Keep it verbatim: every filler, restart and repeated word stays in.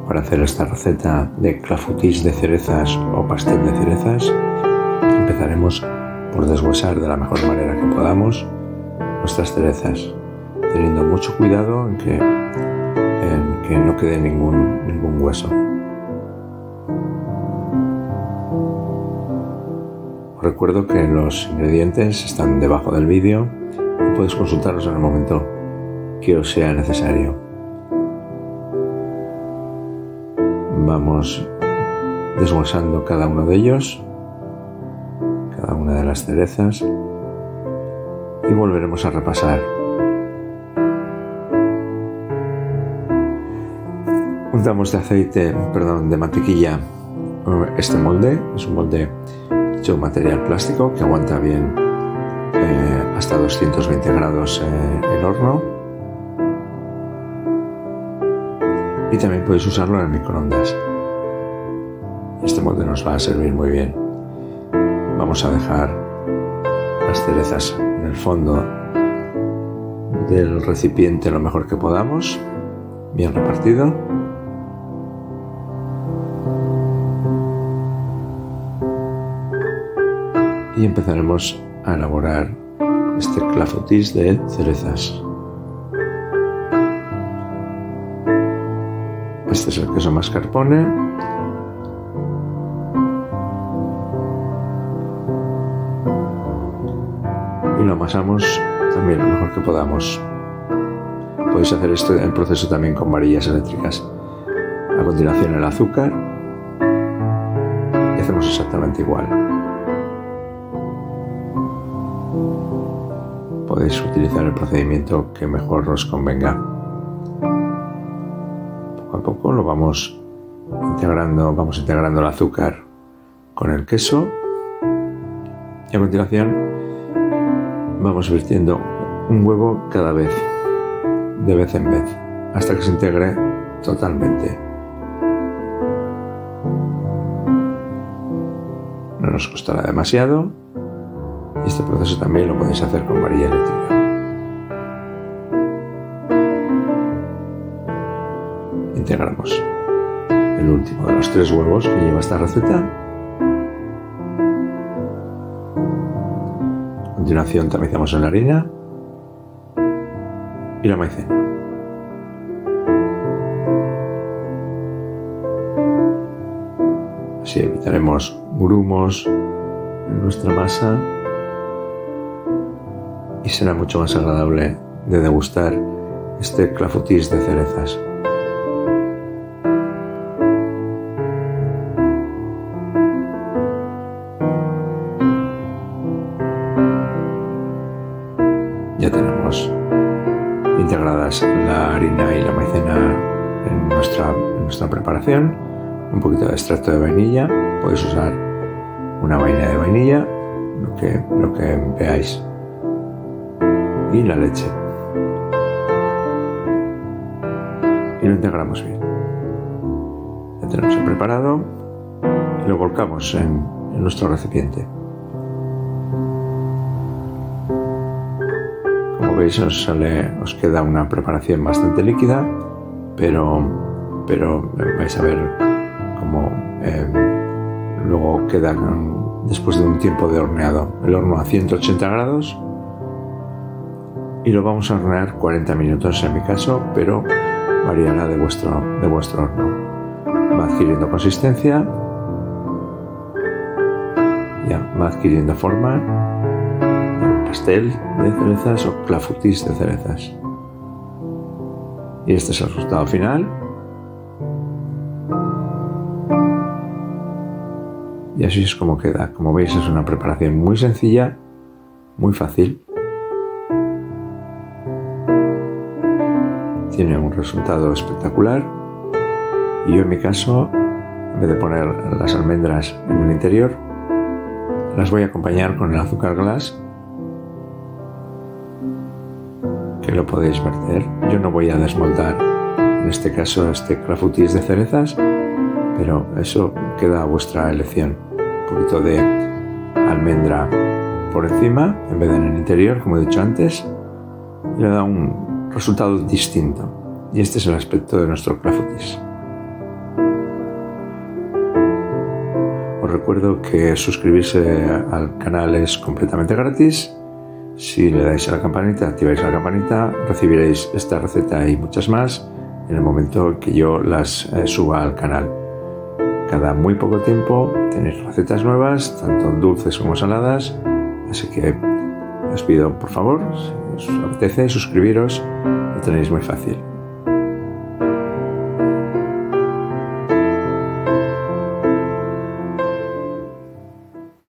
para hacer esta receta de clafoutis de cerezas o pastel de cerezas, empezaremos por deshuesar de la mejor manera que podamos nuestras cerezas, teniendo mucho cuidado en que, en que no quede ningún, ningún hueso. Os recuerdo que los ingredientes están debajo del vídeo y puedes consultarlos en el momento que os sea necesario. Vamos deshuesando cada uno de ellos, cada una de las cerezas, y volveremos a repasar. Untamos de aceite, perdón, de mantequilla este molde. Es un molde hecho de material plástico que aguanta bien eh, hasta doscientos veinte grados eh, el horno, y también podéis usarlo en el microondas. Este molde nos va a servir muy bien. Vamos a dejar las cerezas en el fondo del recipiente lo mejor que podamos, bien repartido. Y empezaremos a elaborar este clafoutis de cerezas. Este es el queso mascarpone. Y lo amasamos también lo mejor que podamos. Podéis hacer este el proceso también con varillas eléctricas. A continuación el azúcar. Y hacemos exactamente igual. Podéis utilizar el procedimiento que mejor os convenga. Poco a poco lo vamos integrando, vamos integrando el azúcar con el queso, y a continuación vamos virtiendo un huevo cada vez, de vez en vez, hasta que se integre totalmente. No nos costará demasiado. Y este proceso también lo podéis hacer con varilla eléctrica. Integramos el último de los tres huevos que lleva esta receta. A continuación tamizamos en la harina y la maicena. Así evitaremos grumos en nuestra masa y será mucho más agradable de degustar este clafoutis de cerezas. Ya tenemos integradas la harina y la maicena en nuestra, en nuestra preparación. Un poquito de extracto de vainilla, podéis usar una vaina de vainilla, lo que, lo que veáis, y la leche, y lo integramos bien. Ya tenemos el preparado y lo volcamos en, en nuestro recipiente. Como veis, os sale, os queda una preparación bastante líquida, pero, pero vais a ver cómo eh, luego queda con, después de un tiempo de horneado. El horno a ciento ochenta grados. Y lo vamos a hornear cuarenta minutos en mi caso, pero variará de vuestro, de vuestro horno. Va adquiriendo consistencia, ya va adquiriendo forma, un pastel de cerezas o clafoutis de cerezas. Y este es el resultado final. Y así es como queda. Como veis, es una preparación muy sencilla, muy fácil. Tiene un resultado espectacular, y yo en mi caso, en vez de poner las almendras en el interior, las voy a acompañar con el azúcar glass, que lo podéis verter. Yo no voy a desmoldar en este caso este clafoutis de cerezas, pero eso queda a vuestra elección. Un poquito de almendra por encima en vez de en el interior, como he dicho antes, y le da un resultado distinto. Y este es el aspecto de nuestro clafoutis. recuerdo que suscribirse al canal es completamente gratis. Si le dais a la campanita, activáis la campanita, recibiréis esta receta y muchas más en el momento que yo las eh, suba al canal. Cada muy poco tiempo tenéis recetas nuevas, tanto dulces como saladas, así que os pido por favor, si os apetece, suscribiros, lo tenéis muy fácil.